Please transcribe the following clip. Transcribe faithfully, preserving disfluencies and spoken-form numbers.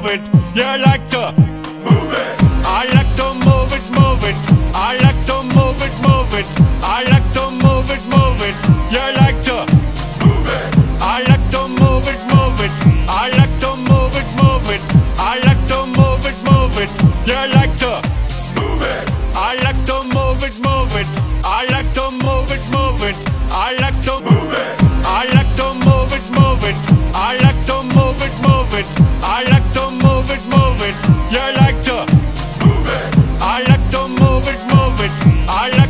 move it. You like to move it. I like to move it, move it. I like to move it, move it. I like to move it, move it. You like to move it. I like to move it, move it. I like to move it, move it. I like to move it, move it. You like to move it. I like to move it, move it. I like to move it, move it. I like to move it. I like to move it, move it. I like to move it, move it. I like to move it, move it. You like to move it. I like to move it, move it. I like